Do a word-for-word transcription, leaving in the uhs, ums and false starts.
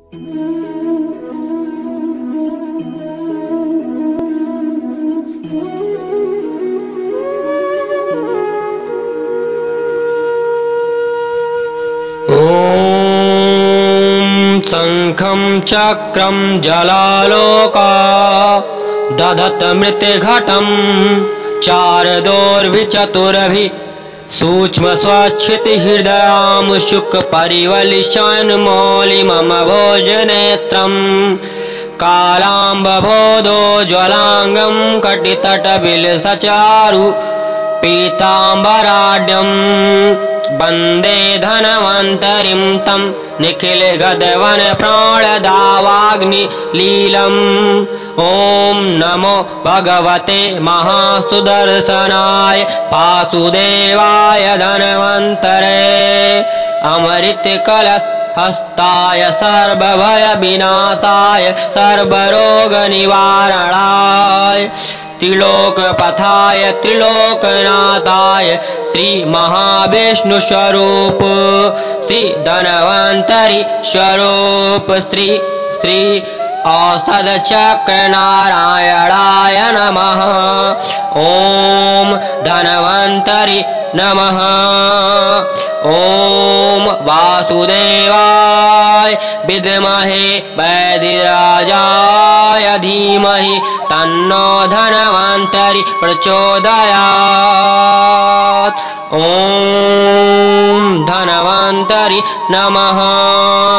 शंखं चक्रं जलालोका दधत मृतघटं चारदोर्भिचतुर्भिः सूक्ष्म स्वच्छिति हृदयामुशुक परिवलिशयन् मौलिमम भोजनेत्रं कालाम्बबोधो ज्वलांगं कटितटविलसचारु पीताम्बराढ्यं वन्दे धन्वन्तरिं तं निखिल गदवन प्राणदावाग्निलीलम्। ॐ नमो भगवते महासुदर्शनाय वासुदेवाय धन्वन्तरे अमृतकलशहस्ताय सर्वभयविनाशाय सर्वरोगनिवारणाय त्रिलोकपथाय त्रिलोकनाथाय श्री महाविष्णुस्वरूप श्री धन्वन्तरि स्वरूप श्री श्री औषधचक्रनारायणाय नमः। ॐ धन्वन्तरि नमः। ॐ वासुदेवाय विद्महे वैदिराजाय धीमहि तन्नो धन्वन्तरि प्रचोदयात्। ॐ धन्वन्तरि नमः।